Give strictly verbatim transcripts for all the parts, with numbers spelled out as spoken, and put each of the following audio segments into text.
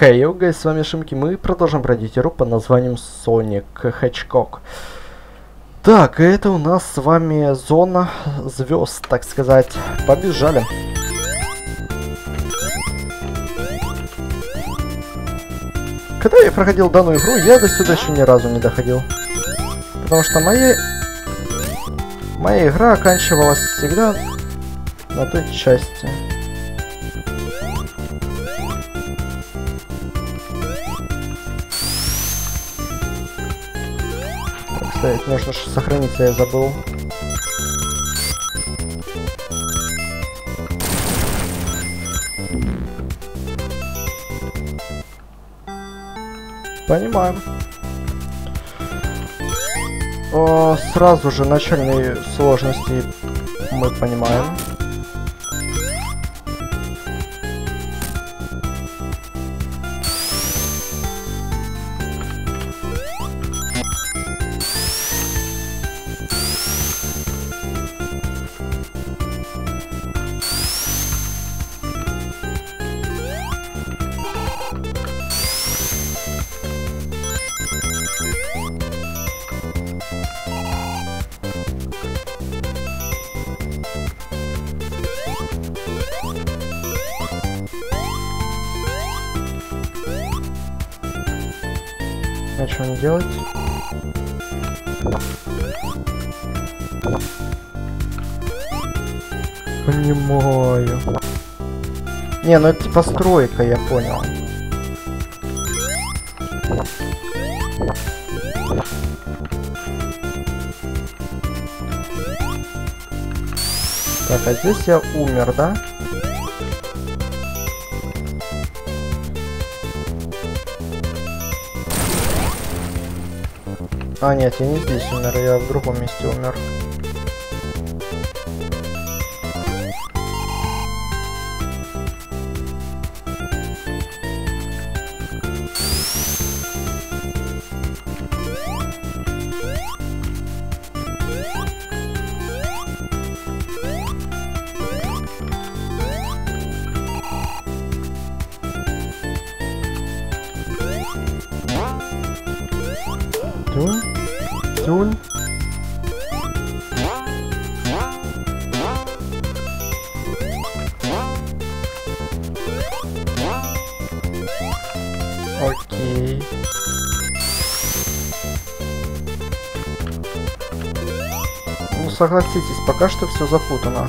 Хей, йоу, гайс, с вами Шимки, мы продолжим пройти игру под названием Sonic Hedgehog. Так, это у нас с вами зона звезд, так сказать. Побежали. Когда я проходил данную игру, я до сюда еще ни разу не доходил. Потому что моя... Моя игра оканчивалась всегда на той части. Так, нужно же сохраниться, я забыл. Понимаем. О, сразу же начальные сложности мы понимаем. А что мне делать? Понимаю. Не, ну это типа стройка, я понял. Так, а здесь я умер, да? А, нет, я не здесь умер, я в другом месте умер. Тюн, тюн. Окей. Ну, согласитесь, пока что все запутано.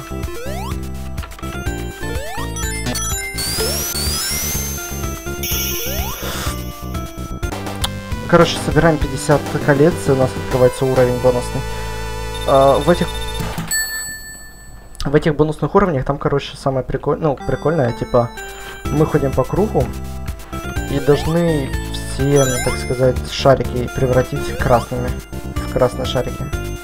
Короче, собираем пятьдесят колец, и у нас открывается уровень бонусный. А, в этих... В этих бонусных уровнях там, короче, самое прикольное, ну, прикольное, типа, мы ходим по кругу и должны все, так сказать, шарики превратить красными, в красные шарики.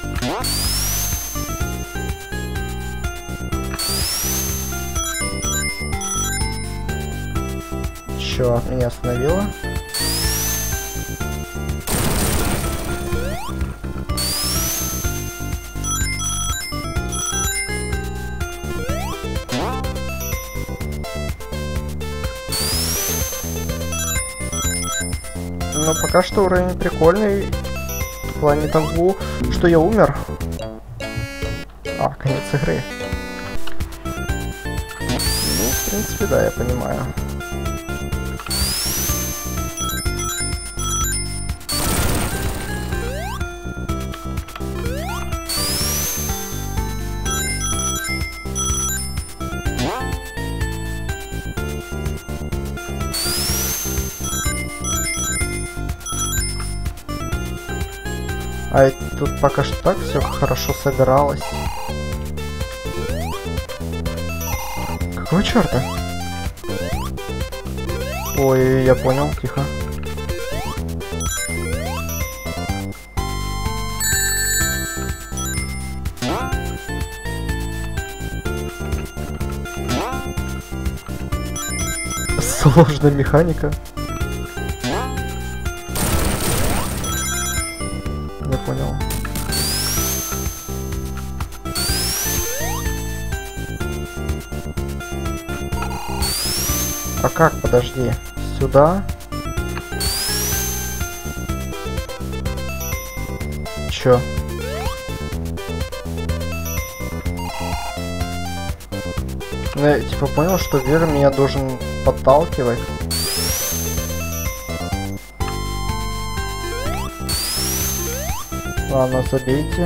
Чё, меня остановило? Но пока что уровень прикольный в плане того, что я умер. А, конец игры. Ну, в принципе, да, я понимаю. А тут пока что так все хорошо собиралось. Какого черта? Ой, я понял, тихо. Сложная механика. Я понял. А как? Подожди. Сюда. Чё? Ну, я типа понял, что Вера меня должен подталкивать. Ладно, забейте.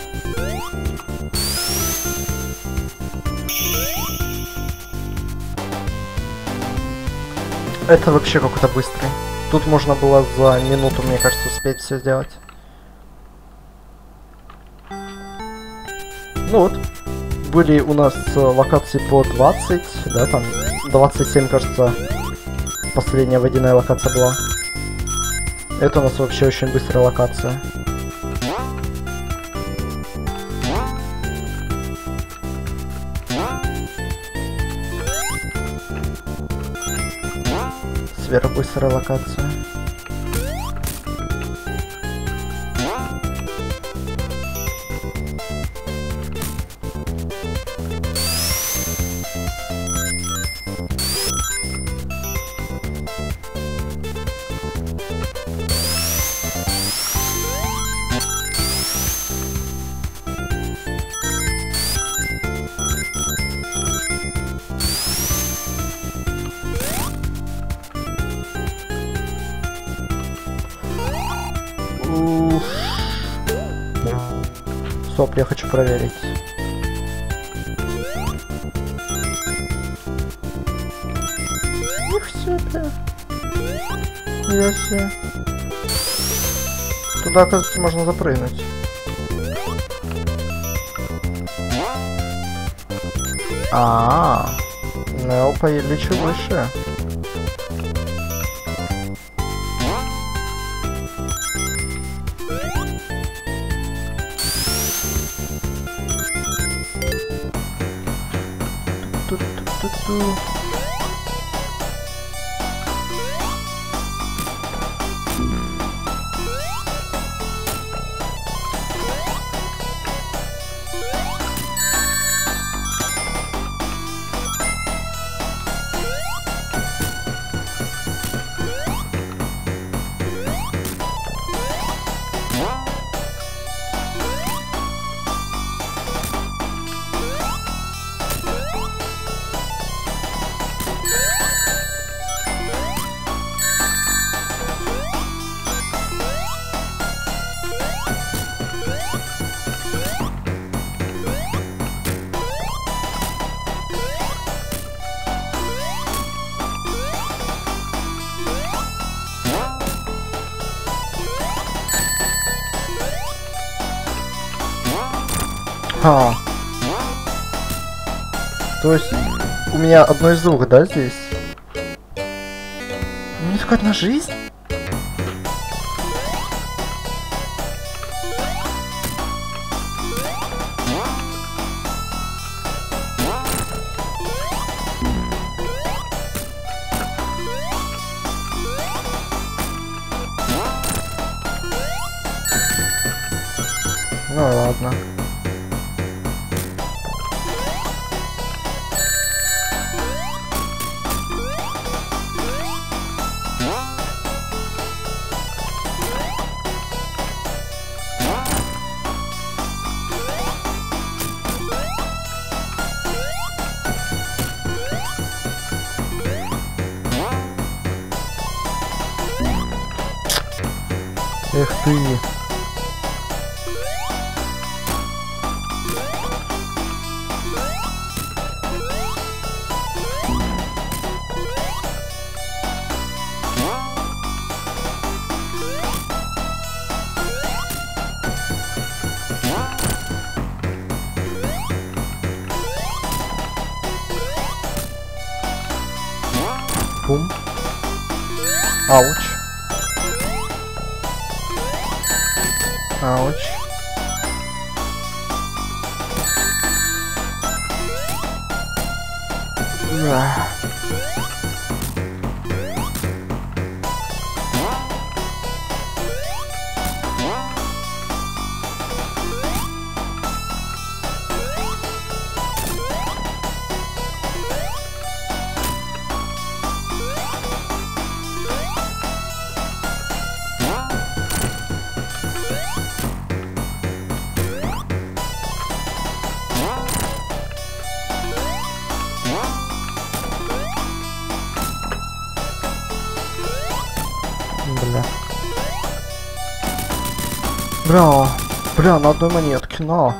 Это вообще какой-то быстрый. Тут можно было за минуту, мне кажется, успеть все сделать. Ну вот. Были у нас локации по двадцать, да, там двадцать семь, кажется, последняя водяная локация была. Это у нас вообще очень быстрая локация. Сверхбыстрая локация. Стоп, я хочу проверить. Ух себе. Я себе. Туда, оказывается, можно запрыгнуть. А, -а, -а. Ну, появлюсь выше. Ту-ту-ту-ту. А. То есть у меня одно из двух, да, здесь? Мне только одна жизнь? Ну ладно. Эх ты. Бум. Ауч. Ауч. Ура. бля. Бля, бля, на одной монетке, на.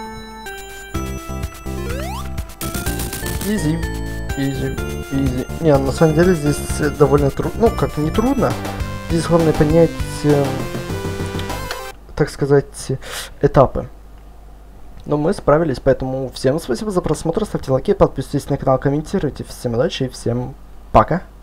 Изи, изи, изи. Не, на самом деле здесь довольно трудно, ну, как не трудно. Здесь главное понять, э, так сказать, этапы. Но мы справились, поэтому всем спасибо за просмотр, ставьте лайки, подписывайтесь на канал, комментируйте. Всем удачи и всем пока.